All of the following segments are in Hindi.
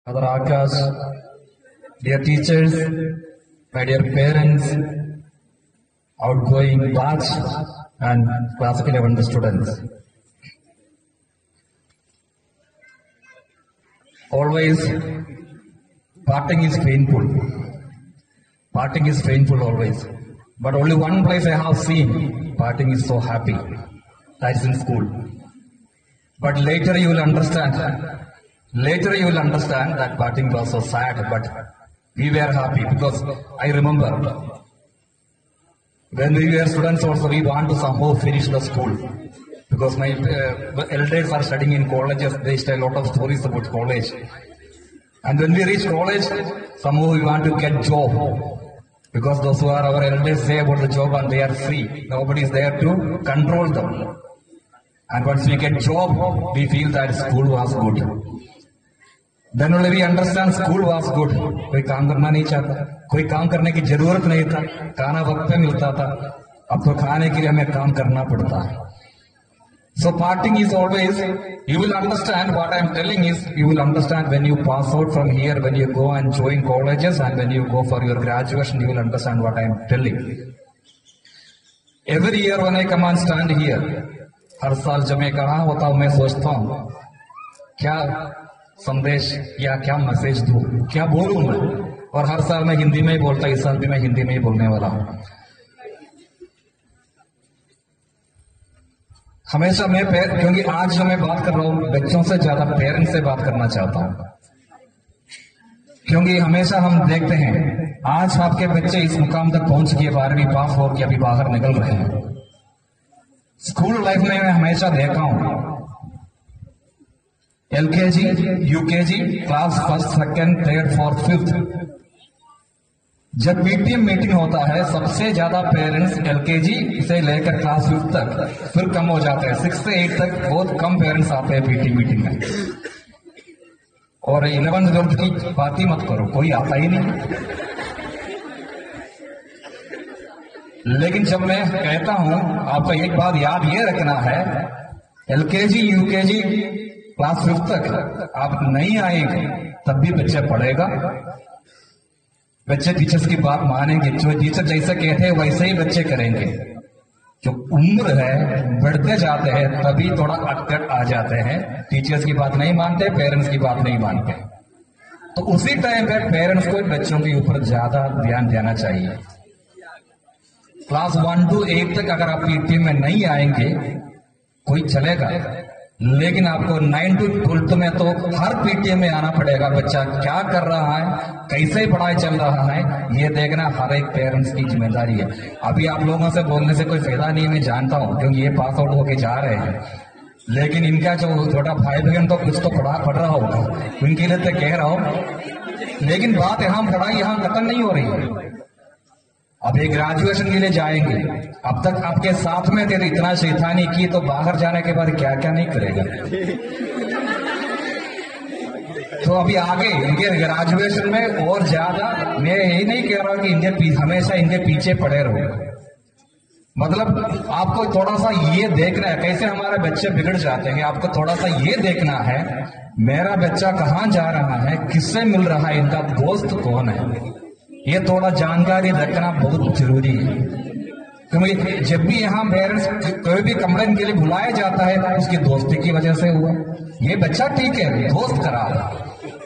Other Akash, dear teachers, my dear parents, outgoing batch, and class 11 students. Always, parting is painful. Parting is painful always. But only one place I have seen, parting is so happy. That's in school. But later you will understand. Later you will understand that parting was so sad, but we were happy because I remember when we were students also we want to somehow finish the school because my elders are studying in colleges. They tell a lot of stories about college. And when we reach college, somehow we want to get job because those who are our elders say about the job and they are free. Nobody is there to control them. And once we get job, we feel that school was good. Then only we understand school was good. कोई काम करना नहीं चाहता, कोई काम करने की जरूरत नहीं था, खाना वक्त पे मिलता था. अब तो खाने के लिए हमें काम करना पड़ता है. So parting is always, you will understand what I am telling is, you will understand when you pass out from here, when you go and join colleges and when you go for your graduation, you will understand what I am telling. Every year when I come and stand here, हर साल जब मैं कहा होता हूँ मैं सोचता हूँ क्या संदेश या क्या मैसेज दूं, क्या बोलूं मैं. और हर साल मैं हिंदी में ही बोलता, इस साल भी मैं हिंदी में ही बोलने वाला हूं. हमेशा मैं क्योंकि आज जो मैं बात कर रहा हूं बच्चों से ज्यादा पेरेंट्स से बात करना चाहता हूं. क्योंकि हमेशा हम देखते हैं आज आपके बच्चे इस मुकाम तक पहुंच गए, 12वीं पास हो के अभी बाहर निकल रहे हैं. स्कूल लाइफ में मैं हमेशा देखा हूं LKG, UKG, class first, second, third, fourth, fifth. जब पीटीएम मीटिंग होता है सबसे ज्यादा पेरेंट्स LKG से लेकर क्लास फिफ्थ तक, फिर कम हो जाते हैं 6 से 8 तक. बहुत कम पेरेंट्स आते हैं पीटीएम मीटिंग में. और 11th 12th की बात ही मत करो, कोई आता ही नहीं. लेकिन जब मैं कहता हूं आपको एक बात याद ये रखना है, LKG, UKG, क्लास फिफ्थ तक आप नहीं आएंगे तब भी बच्चा पढ़ेगा. बच्चे टीचर्स की बात मानेंगे, जो टीचर जैसे कहते हैं वैसे ही बच्चे करेंगे. जो उम्र है बढ़ते जाते हैं तभी थोड़ा अटकट आ जाते हैं, टीचर्स की बात नहीं मानते, पेरेंट्स की बात नहीं मानते. तो उसी टाइम पे पेरेंट्स को बच्चों के ऊपर ज्यादा ध्यान देना चाहिए. क्लास 1 to 8 तक अगर आप पीटीएम में नहीं आएंगे कोई चलेगा, लेकिन आपको 9 to 12 में तो हर पीटीएम में आना पड़ेगा. बच्चा क्या कर रहा है, कैसे पढ़ाई चल रहा है, ये देखना हर एक पेरेंट्स की जिम्मेदारी है. अभी आप लोगों से बोलने से कोई फायदा नहीं, मैं जानता हूं क्योंकि ये पास आउट होके जा रहे हैं. लेकिन इनका जो छोटा भाई बहन तो कुछ तो पढ़ रहा होगा, उनके लिए तो कह रहा हूं. लेकिन बात यहां पढ़ाई यहां खत्म नहीं हो रही है. अब ये ग्रेजुएशन के लिए जाएंगे, अब तक आपके साथ में थे इतना शैतानी की, तो बाहर जाने के बाद क्या क्या नहीं करेगा. तो अभी आगे इनके ग्रेजुएशन में और ज्यादा, मैं यही नहीं कह रहा हूं कि हमेशा इनके पीछे पड़े रहो. मतलब आपको थोड़ा सा ये देखना है कैसे हमारे बच्चे बिगड़ जाते हैं. आपको थोड़ा सा ये देखना है मेरा बच्चा कहाँ जा रहा है, किससे मिल रहा है, इनका दोस्त कौन है. ये थोड़ा जानकारी रखना बहुत जरूरी है. क्योंकि जब भी यहाँ पेरेंट्स कोई भी कमरे के लिए बुलाया जाता है तो उसकी दोस्ती की वजह से हुआ. ये बच्चा ठीक है, दोस्त खराब है,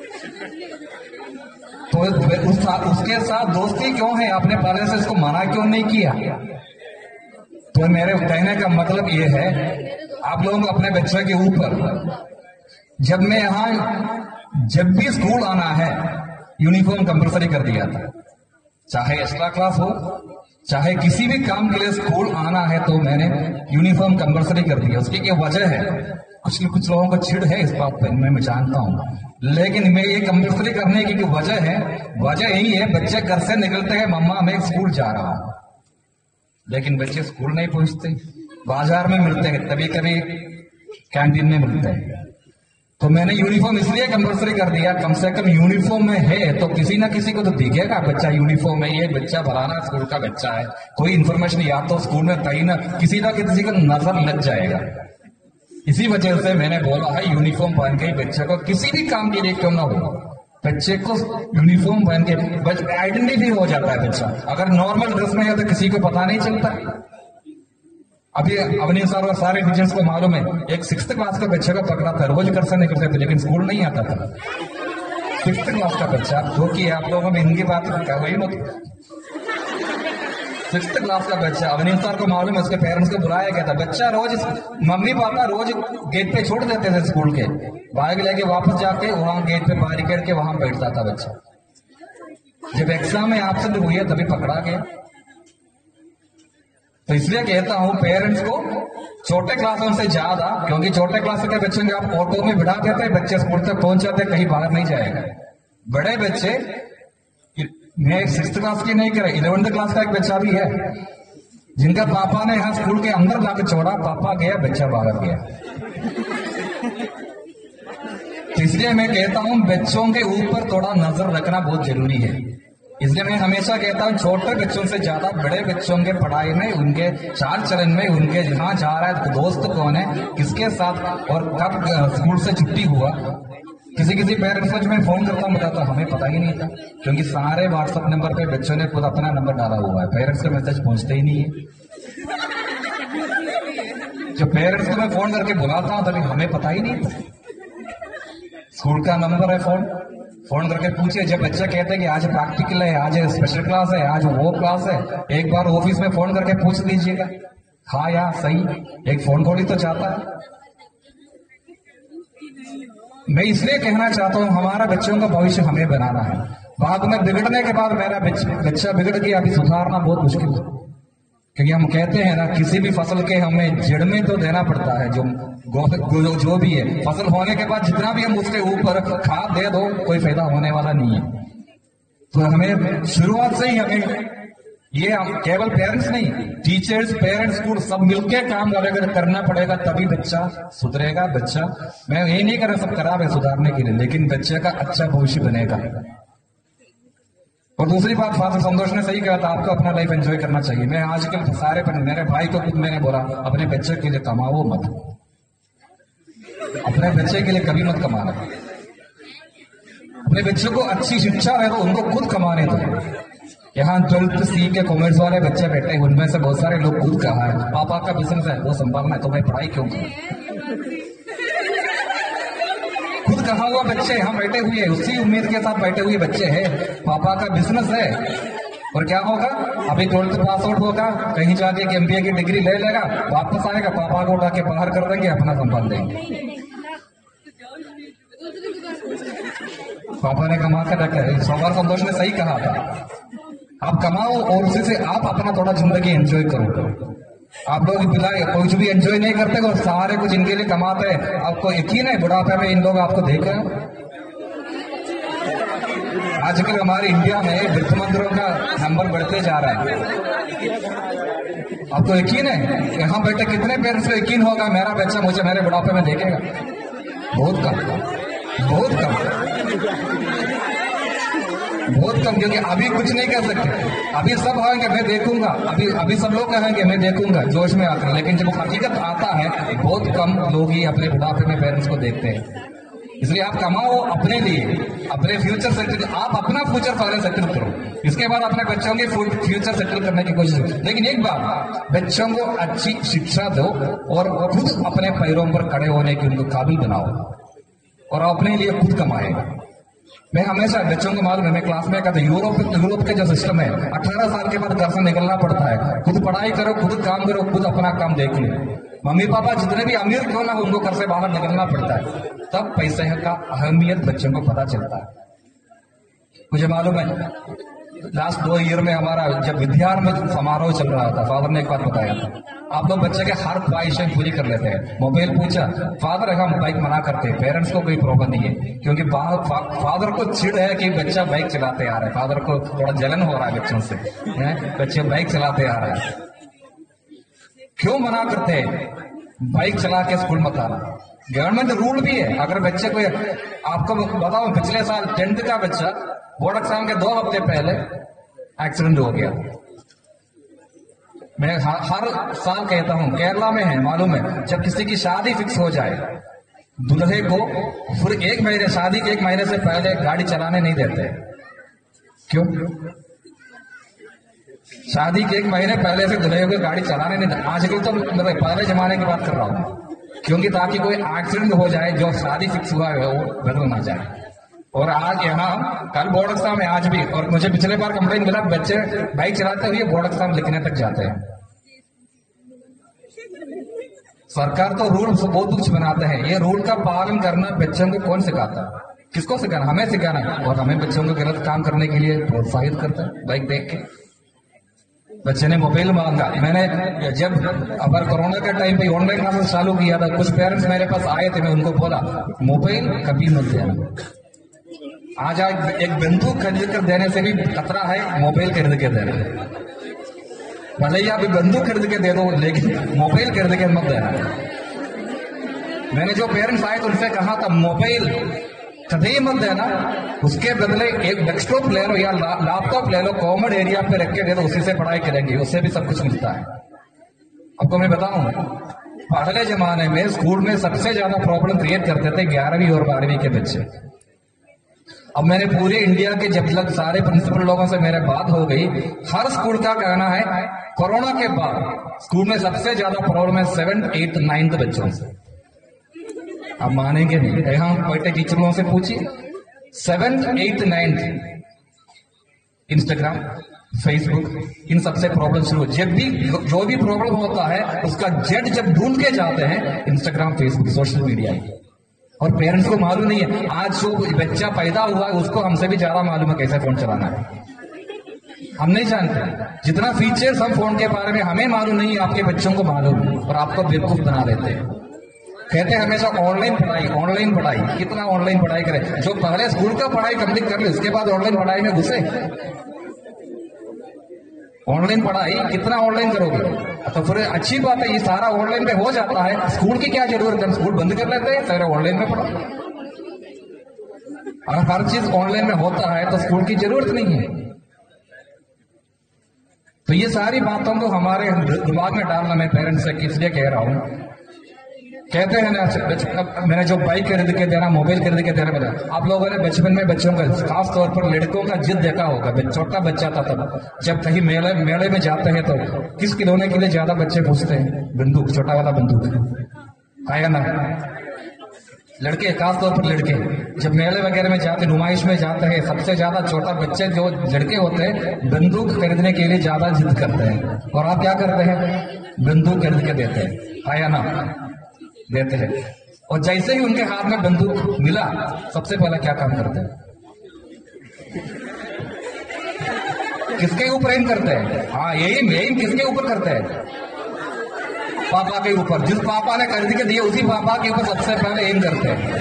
तो उसके साथ दोस्ती क्यों है, आपने पहले से इसको मना क्यों नहीं किया. तो मेरे कहने का मतलब ये है आप लोगों को अपने बच्चे के ऊपर, जब मैं यहाँ जब भी स्कूल आना है यूनिफॉर्म कंपलसरी कर दिया था, चाहे एक्स्ट्रा क्लास हो चाहे किसी भी काम के लिए स्कूल आना है तो मैंने यूनिफॉर्म कंपलसरी कर दिया. उसकी क्या वजह है, कुछ लोगों को चिढ़ है इस बात पर, मैं जानता हूं. लेकिन मैं ये कंपलसरी करने की वजह है, वजह यही है बच्चे घर से निकलते हैं मम्मा मैं स्कूल जा रहा हूं, लेकिन बच्चे स्कूल नहीं पहुंचते, बाजार में मिलते हैं, कभी कभी कैंटीन में मिलते हैं. तो मैंने यूनिफॉर्म इसलिए कंपलसरी कर दिया, कम से कम यूनिफॉर्म में है तो किसी ना किसी को तो दिखेगा बच्चा यूनिफॉर्म में, ये बच्चा फलाना स्कूल का बच्चा है. कोई इन्फॉर्मेशन या तो स्कूल में कहीं ना किसी को नजर लग जाएगा. इसी वजह से मैंने बोला है यूनिफॉर्म पहन के बच्चे को किसी भी काम के लिए क्यों ना हो बच्चे को यूनिफॉर्म पहन के आइडेंटिटी हो जाता है बच्चा। अगर नॉर्मल ड्रेस में है तो किसी को पता नहीं चलता। अभी अवनीश सर और सारे टीचर्स को मालूम है, एक 6th क्लास का बच्चे को पकड़ा था, रोज कर नहीं करते थे, लेकिन स्कूल नहीं आता था। 6th क्लास का बच्चा, जो कि आप लोगों में हिंदी बात वही मत। 6th क्लास का बच्चा, अवनीश सर को मालूम है, उसके पेरेंट्स को बुलाया गया था। बच्चा रोज, मम्मी पापा रोज गेट पे छोड़ देते थे स्कूल के, बैग लेके वापस जाके वहां गेट पे बैरिकेड के वहां बैठता था बच्चा। जब एग्जाम में एब्सेंट हुई है तभी पकड़ा गया। तो इसलिए कहता हूं पेरेंट्स को छोटे क्लासों से ज्यादा, क्योंकि छोटे क्लास के बच्चों को आप ऑटो में बिठा देते हैं, बच्चे स्कूल तक पहुंच जाते, कहीं बाहर नहीं जाएगा। बड़े बच्चे, मैं 6th क्लास की नहीं करे, 11th क्लास का एक बच्चा भी है जिनका पापा ने यहां स्कूल के अंदर जाकर छोड़ा, पापा गया, बच्चा बाहर गया। तो इसलिए मैं कहता हूं बच्चों के ऊपर थोड़ा नजर रखना बहुत जरूरी है। इसलिए मैं हमेशा कहता हूं छोटे बच्चों से ज्यादा बड़े बच्चों के पढ़ाई में, उनके चाल चलन में, उनके जहां जा रहा है, दोस्त कौन है, किसके साथ और कब स्कूल से छुट्टी हुआ। किसी पेरेंट्स को मैं फोन करता हूं, बताता हमें पता ही नहीं था, क्योंकि सारे व्हाट्सएप नंबर पे बच्चों ने खुद अपना नंबर डाला हुआ है, पेरेंट्स का मैसेज पहुंचते ही नहीं है। जो पेरेंट्स को मैं फोन करके बुलाता हूं तभी हमें पता ही नहीं था। स्कूल का नंबर है, फोन करके पूछिए। जब बच्चा कहते हैं कि आज प्रैक्टिकल है, आज स्पेशल क्लास है, आज वो क्लास है, एक बार ऑफिस में फोन करके पूछ लीजिएगा, हाँ या सही, एक फोन कॉल ही तो चाहता है। मैं इसलिए कहना चाहता हूं हमारा बच्चों का भविष्य हमें बनाना है। बाद में बिगड़ने के बाद मेरा बच्चा बिगड़ गया, अभी सुधारना बहुत मुश्किल है। क्योंकि हम कहते हैं ना, किसी भी फसल के हमें जड़ में तो देना पड़ता है, जो भी है, फसल होने के बाद जितना भी हम उसके ऊपर खाद दे दो, कोई फायदा होने वाला नहीं है। तो हमें शुरुआत से ही हमें ये केवल पेरेंट्स नहीं, टीचर्स, पेरेंट्स, स्कूल सब मिलकर काम अगर करना पड़ेगा, तभी बच्चा सुधरेगा। बच्चा, मैं ये नहीं कर रहा सब खराब है सुधारने के लिए, लेकिन बच्चे का अच्छा भविष्य बनेगा। और दूसरी बात, फादर संतोष ने सही कहा था, आपको अपना लाइफ एंजॉय करना चाहिए। मैं आजकल सारे मेरे भाई को खुद मैंने बोला, अपने बच्चे के लिए कमाओ मत, अपने बच्चे के लिए कभी मत कमाना। अपने बच्चों को अच्छी शिक्षा है तो उनको खुद कमाने दो। यहाँ 12th C के कॉमर्स वाले बच्चे बैठे हैं, उनमें से बहुत सारे लोग खुद कहा है पापा का बिजनेस है वो संभालना है, तो मैं पढ़ाई क्यों करूं। खुद कहा हुआ बच्चे हम बैठे हुए हैं, उसी उम्मीद के साथ बैठे हुए बच्चे हैं, पापा का बिजनेस है। और क्या होगा, अभी 12th पास आउट होगा, कहीं जाके MBA की डिग्री ले लेगा, वापस आएगा, पापा को उठा के बाहर कर देंगे, अपना संभाल देंगे। पापा ने कमा कर रखा है। सवार संतोष ने सही कहा था, आप कमाओ और उसी से आप अपना थोड़ा जिंदगी एंजॉय करो। आप लोग बिलाए कुछ भी एंजॉय नहीं करते और सारे कुछ इनके लिए कमाते हैं। आपको यकीन है बुढ़ापे में इन लोग आपको देखा है। आजकल हमारे इंडिया में वृद्ध मंदिरों का नंबर बढ़ते जा रहा है। आपको यकीन है, यहाँ बैठे कितने पेरेंट्स को यकीन होगा मेरा बच्चा मुझे मेरे बुढ़ापे में देखेगा? बहुत कम, बहुत कम, बहुत कम। क्योंकि अभी कुछ नहीं कर सकते, अभी सब कहेंगे मैं देखूंगा, अभी सब लोग कहेंगे मैं देखूंगा जोश में आकर, लेकिन जब हकीकत आता है बहुत कम लोग ही अपने बुढ़ापे में पेरेंट्स को देखते हैं। इसलिए आप कमाओ अपने लिए, अपने फ्यूचर सेटल, आप अपना फ्यूचर पहले सेटल करो, इसके बाद अपने बच्चों के फ्यूचर सेटल करने की कोशिश करो। लेकिन एक बात, बच्चों को अच्छी शिक्षा दो और खुद अपने पैरों पर खड़े होने की उनको काबिल बनाओ और अपने लिए खुद कमाए। मैं हमेशा बच्चों को मालूम है, मैं क्लास में कहता यूरोप का जो सिस्टम है, 18 साल के बाद घर से निकलना पड़ता है। खुद पढ़ाई करो, खुद काम करो, खुद अपना काम देख लो। मम्मी पापा जितने भी अमीर क्यों ना उनको घर से बाहर निकलना पड़ता है, तब पैसे का अहमियत बच्चों को पता चलता है। मुझे मालूम है लास्ट 2 ईयर में हमारा जब विद्यार में समारोह चल रहा था, फादर ने एक बात बताया था, आप लोग बच्चे के हर ख्वाहिशें पूरी कर लेते हैं। मोबाइल पूछा, फादर हम बाइक मना करते हैं, पेरेंट्स को कोई प्रॉब्लम नहीं है, क्योंकि फादर को चिढ़ है कि बच्चा बाइक चलाते आ रहा है, फादर को थोड़ा जलन हो रहा है बच्चों से, बच्चे बाइक चलाते आ रहे हैं। क्यों मना करते हैं? बाइक चला के स्कूल मत आना। गवर्नमेंट रूल भी है, अगर बच्चे को, आपको बताओ पिछले साल 10th का बच्चा बोर्ड एग्जाम के 2 हफ्ते पहले एक्सीडेंट हो गया। मैं हर साल कहता हूं, केरला में है मालूम है, जब किसी की शादी फिक्स हो जाए दूल्हे को फिर 1 महीने, शादी के 1 महीने से पहले गाड़ी चलाने नहीं देते। क्यों? शादी के 1 महीने पहले से दूल्हे को गाड़ी चलाने नहीं देते। आजकल तो मतलब पहले जमाने की बात कर रहा हूं, क्योंकि ताकि कोई एक्सीडेंट हो जाए, जो शादी फिक्स हुआ है वो बदल ना जाए। और आज यहाँ कल बोर्ड एग्जाम है, आज भी, और मुझे पिछले बार कंप्लेंट मिला बच्चे बाइक चलाते हुए बोर्ड एग्जाम लिखने तक जाते हैं। सरकार तो रूल बहुत कुछ बनाते हैं, ये रूल का पालन करना बच्चों को कौन सिखाता है? किसको सिखाना? हमें सिखाना है। और हमें बच्चों को गलत काम करने के लिए प्रोत्साहित करते हैं। बाइक देख के बच्चे ने मोबाइल मांगा। मैंने जब अगर कोरोना के टाइम पे ऑनलाइन क्लासेस चालू किया था, कुछ पेरेंट्स मेरे पास आए थे, मैं उनको बोला मोबाइल कभी मत देना। आज एक बंदूक खरीद कर देने से भी खतरा है मोबाइल खरीद के देने। भले ही आप बंदूक खरीद के दे दो, लेकिन मोबाइल खरीद के मत देना। मैंने जो पेरेंट्स आए तो उनसे कहा था मोबाइल कभी मत देना, उसके बदले एक डेस्कटॉप ले लो या लैपटॉप ले लो, कॉमन एरिया पे रख के दे दो, उसी से पढ़ाई करेंगे, उससे भी सब कुछ मिलता है। आपको मैं बताऊं, पहले जमाने में स्कूल में सबसे ज्यादा प्रॉब्लम क्रिएट करते थे 11वीं और 12वीं के बच्चे। अब मैंने पूरे इंडिया के जब तक सारे प्रिंसिपल लोगों से मेरे बात हो गई, हर स्कूल का कहना है कोरोना के बाद स्कूल में सबसे ज्यादा प्रॉब्लम है 7th, 8th, 9th बच्चों से। अब मानेंगे नहीं, यहाँ बैठे टीचरों से पूछिए, 7th, 8th, 9th Instagram, Facebook, इन सबसे प्रॉब्लम शुरू। जब भी जो भी प्रॉब्लम होता है उसका जड़ जब ढूंढ के जाते हैं इंस्टाग्राम, फेसबुक, सोशल मीडिया। और पेरेंट्स को मालूम नहीं है, आज जो बच्चा पैदा हुआ है उसको हमसे भी ज्यादा मालूम है कैसे फोन चलाना है। हम नहीं जानते जितना फीचर्स हम फोन के बारे में हमें मालूम नहीं है, आपके बच्चों को मालूम है, और आपको बेवकूफ बना देते हैं। कहते हैं हमेशा ऑनलाइन पढ़ाई, ऑनलाइन पढ़ाई। कितना ऑनलाइन पढ़ाई करें? जो पहले स्कूल का पढ़ाई कंप्लीट कर ले उसके बाद ऑनलाइन पढ़ाई में घुसे। ऑनलाइन पढ़ाई कितना ऑनलाइन करोगे? तो फिर अच्छी बात है, ये सारा ऑनलाइन में हो जाता है, स्कूल की क्या जरूरत है? स्कूल बंद कर लेते हैं, सारा ऑनलाइन में पढ़ो। अगर हर चीज ऑनलाइन में होता है तो स्कूल की जरूरत नहीं है। तो ये सारी बातों को हमारे दिमाग में डालना मैं पेरेंट्स से इसलिए कह रहा हूं। कहते हैं ना, मैंने जो बाइक खरीद के देना, मोबाइल खरीद के देना, बोला आप लोगों ने बचपन में बच्चों का, खास तौर पर लड़कों का जिद देखा होगा। छोटा बच्चा था तब, जब कहीं मेले में जाते हैं तो किस खिलौने के लिए ज्यादा बच्चे पूछते हैं? बंदूक, छोटा वाला बंदूक आया ना। लड़के, खास तौर पर लड़के जब मेले वगैरह में जाते, नुमाइश में जाते हैं, सबसे ज्यादा छोटा बच्चे जो लड़के होते हैं बंदूक खरीदने के लिए ज्यादा जिद करते हैं। और आप क्या करते हैं? बंदूक खरीद के देते हैं, आया ना, देते हैं। और जैसे ही उनके हाथ में बंदूक मिला, सबसे पहले क्या काम करते हैं? किसके ऊपर एम करते हैं? हाँ, एम किसके ऊपर करते हैं? पापा के ऊपर। जिस पापा ने खरीद के दिए उसी पापा के ऊपर सबसे पहले एम करते हैं।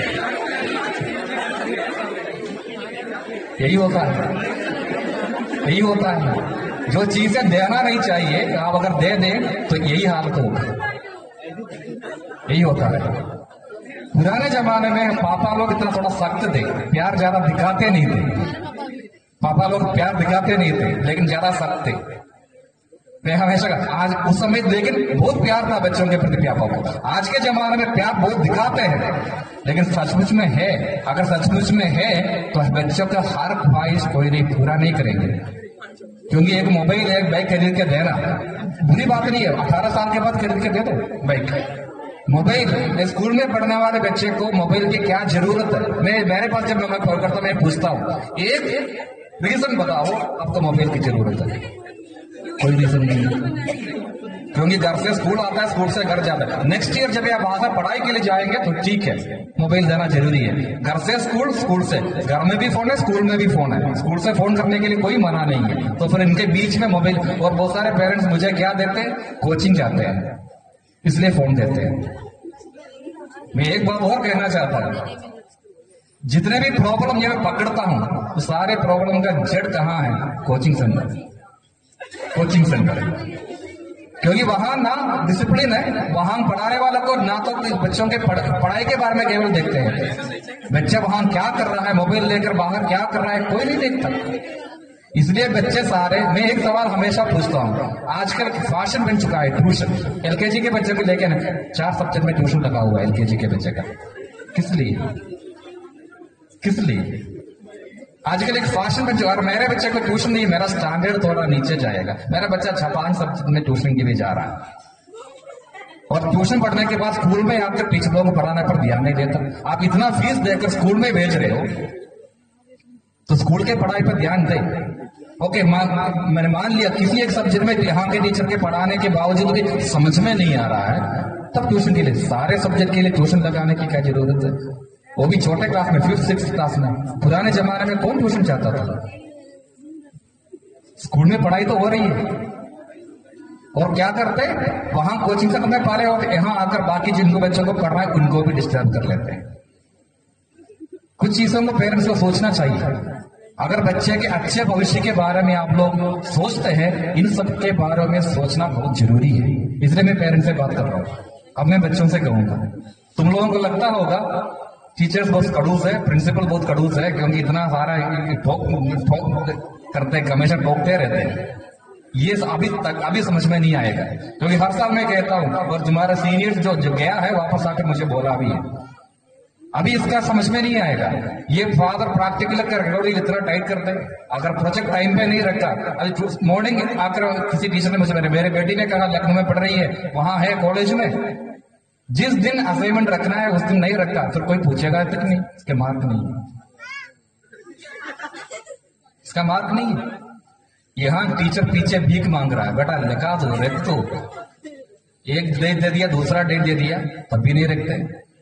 यही होता है, यही होता है। जो चीजें देना नहीं चाहिए आप अगर दे दें तो यही हालत होगा, यही होता है। पुराने जमाने में पापा लोग इतना थोड़ा सख्त थे, प्यार ज्यादा दिखाते नहीं थे। पापा लोग प्यार दिखाते नहीं थे लेकिन ज्यादा सख्त थे। मैं हमेशा, आज उस समय लेकिन बहुत प्यार था बच्चों के प्रति पापा को। आज के जमाने में प्यार बहुत दिखाते हैं, लेकिन सचमुच में है, अगर सचमुच में है तो बच्चों का हर ख्वाहिश कोई नहीं पूरा नहीं करेंगे। क्योंकि एक मोबाइल, एक बाइक खरीद के देना बुरी बात नहीं है। 18 साल के बाद खरीद के दे दो बाइक, मोबाइल। स्कूल में पढ़ने वाले बच्चे को मोबाइल की क्या जरूरत है? मेरे पास जब मैं कॉल करता, मैं पूछता हूँ एक रीजन बताओ आपको मोबाइल की जरूरत है। कोई रीजन नहीं है, क्योंकि घर से स्कूल आता है, स्कूल से घर जाता है। नेक्स्ट ईयर जब आप वहां से पढ़ाई के लिए जाएंगे तो ठीक है, मोबाइल देना जरूरी है। घर से स्कूल, स्कूल से घर में भी फोन है, स्कूल में भी फोन है। स्कूल से फोन करने के लिए कोई मना नहीं है, तो फिर इनके बीच में मोबाइल। और बहुत सारे पेरेंट्स मुझे क्या देते हैं? कोचिंग जाते हैं इसलिए फोन देते हैं। मैं एक बात और कहना चाहता हूं, जितने भी प्रॉब्लम ये मैं पकड़ता हूं तो सारे प्रॉब्लम का जड़ कहां है? Coaching centre, coaching centre. क्योंकि वहां ना डिसिप्लिन है, वहां पढ़ाने वालों को ना तो बच्चों के पढ़ाई के बारे में केवल देखते हैं, बच्चा वहां क्या कर रहा है, मोबाइल लेकर बाहर क्या कर रहा है कोई नहीं देखता। इसलिए बच्चे सारे, मैं एक सवाल हमेशा पूछता हूँ, आजकल फैशन बन चुका है ट्यूशन। एलकेजी के बच्चे को लेकर 4 सब्जेक्ट में ट्यूशन लगा हुआ है एलकेजी के बच्चे का। किस लिए? किस लिए? आजकल एक फैशन बन चुका है, मेरे बच्चे को ट्यूशन नहीं, मेरा स्टैंडर्ड थोड़ा नीचे जाएगा, मेरा बच्चा जापान सब्जेक्ट में ट्यूशन के लिए जा रहा है, और ट्यूशन पढ़ने के बाद स्कूल में आकर टीचरों को पढ़ाने पर ध्यान नहीं देता। आप इतना फीस देकर स्कूल में भेज रहे हो तो स्कूल के पढ़ाई पर ध्यान दें। ओके, मैंने मान लिया किसी एक सब्जेक्ट में यहाँ के टीचर के पढ़ाने के बावजूद भी समझ में नहीं आ रहा है, तब ट्यूशन के लिए, सारे सब्जेक्ट के लिए ट्यूशन लगाने की क्या जरूरत है? वो भी छोटे क्लास में, 5th 6th क्लास में। पुराने जमाने में कौन ट्यूशन चाहता था? स्कूल में पढ़ाई तो हो रही है, और क्या करते हैं वहां कोचिंग सेंटर में पढ़े होते, यहाँ आकर बाकी जिनको बच्चों को पढ़ना है उनको भी डिस्टर्ब कर लेते हैं। कुछ चीजों को पेरेंट्स को सोचना चाहिए। अगर बच्चे के अच्छे भविष्य के बारे में आप लोग सोचते हैं, इन सब के बारे में सोचना बहुत जरूरी है। इसलिए मैं पेरेंट्स से बात कर रहा हूं। अब मैं बच्चों से कहूंगा, तुम लोगों को लगता होगा टीचर्स बहुत खड़ूस है, प्रिंसिपल बहुत खड़ूस है, क्योंकि इतना सारा ठोक करते हैं, हमेशा ठोकते रहते हैं। ये अभी समझ में नहीं आएगा, क्योंकि हर साल मैं कहता हूं, और तुम्हारा सीनियर जो गया है वापस आकर मुझे बोला भी है, अभी इसका समझ में नहीं आएगा। ये फादर प्रैक्टिकल कर इतना टाइट करते हैं, अगर प्रोजेक्ट टाइम पे नहीं रखा। अभी मॉर्निंग आकर किसी टीचर ने मुझे, मेरे बेटी ने कहा, लखनऊ में पढ़ रही है, वहां है कॉलेज में, जिस दिन असाइनमेंट रखना है उस दिन नहीं रखा, फिर कोई पूछेगा तक नहीं, इसके मार्क नहीं है, इसका मार्क नहीं है। यहां टीचर पीछे भीख मांग रहा है, बेटा लिखा दो, रख दो। एक डेट दे दिया, दूसरा डेट दे दिया, तब भी नहीं रखते।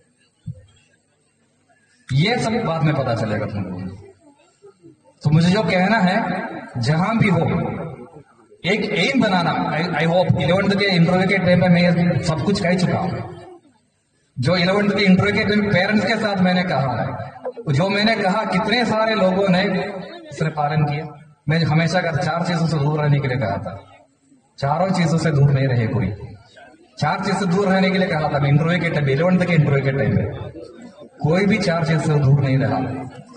ये सब बाद में पता चलेगा तुमको। तो मुझे जो कहना है, जहां भी हो एक M banana. I hope 11th के इंटरव्यू के टाइम में मैं सब कुछ कह चुका हूं। जो 11th के इंटरव्यू के टाइम पेरेंट्स के साथ मैंने कहा है, जो मैंने कहा, कितने सारे लोगों ने इसने पालन किया। मैं हमेशा 4 चीजों से दूर रहने के लिए कहा था, चारों चीजों से दूर नहीं रहे कोई। 4 चीज से दूर रहने के लिए कहा था मैं इंटरव्यू के टाइम, 11th के इंटरव्यू के टाइम में कोई भी 4 चीज से दूर नहीं रहा।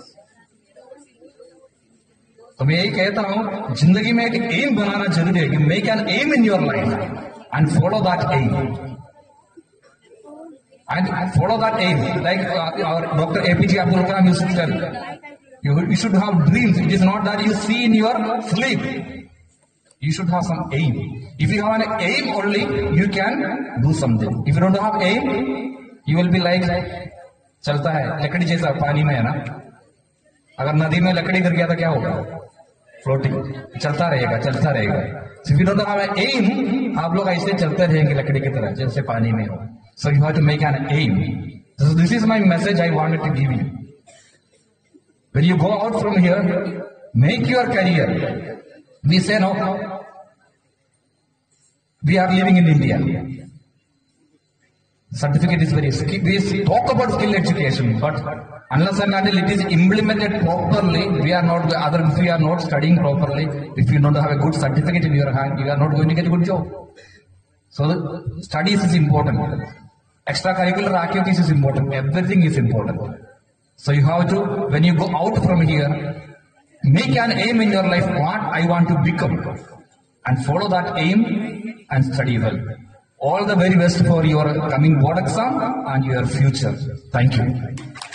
तो मैं यही कहता हूं, जिंदगी में एक एम बनाना जरूरी है कि make an aim in your life and follow that aim, and follow that aim. Like our Dr. APJ Abdul Kalam used to tell, you should have dreams. It is not that you see in your sleep. You should have some aim. If you have an aim only, you can do something. If you don't have aim, you will be like चलता है लकड़ी जैसा पानी में, है ना। अगर नदी में लकड़ी गिर गया तो क्या होगा? फ्लोटिंग, चलता रहेगा, चलता रहेगा। So if you don't have an aim, आप लोग ऐसे चलते रहेंगे लकड़ी की तरह, जैसे पानी में हो। So you have to make an aim. So this is my message I wanted to give you. When you go out from here, make your career. We say no, we are living in India. Certificate is very, we talk about skill education, but unless and until it is implemented properly, we are not, if we are not studying properly, if you don't have a good certificate in your hand, you are not going to get a good job. So the studies is important. Extracurricular activities is important. Everything is important. So you have to, when you go out from here, make an aim in your life, what I want to become, and follow that aim and study well. All the very best for your coming board exam and your future. Thank you.